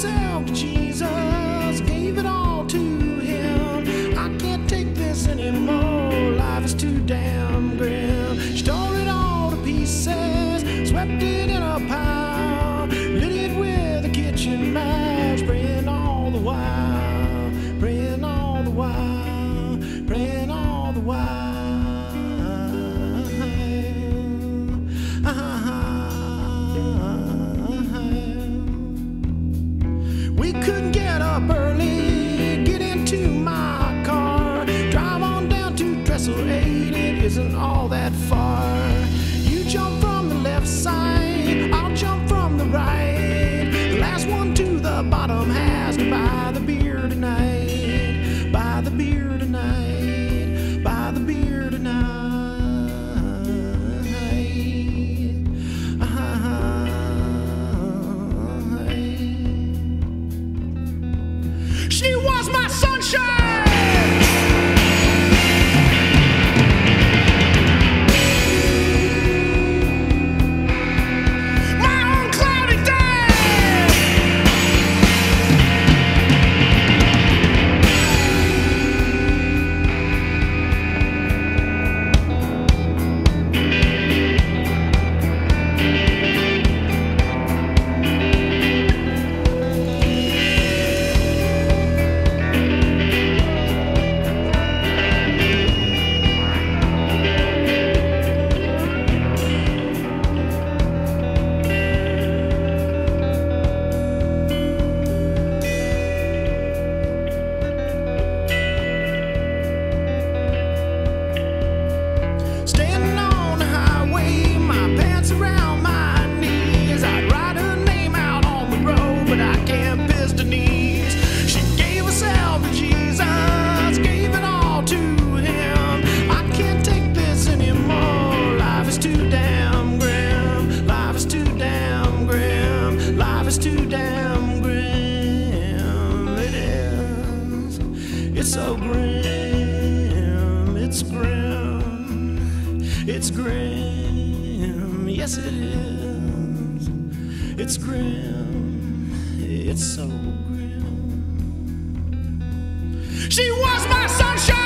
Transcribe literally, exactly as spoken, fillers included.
herself to Jesus, gave it all to him. I can't take this anymore, life is too damn grim. She tore it all to pieces, swept it in a pile, lit it with a kitchen match, praying all the while, praying all the while, praying all the while. We couldn't get up early, get into my car, drive on down to Trestle eight, it isn't all that far. You jump from the left side, I'll jump from the right. The last one to the bottom has to buy the beer tonight, buy the beer tonight, buy the beer tonight. She was my sunshine. It's so grim, it's grim, it's grim, yes it is. It's grim, it's so grim. She was my sunshine.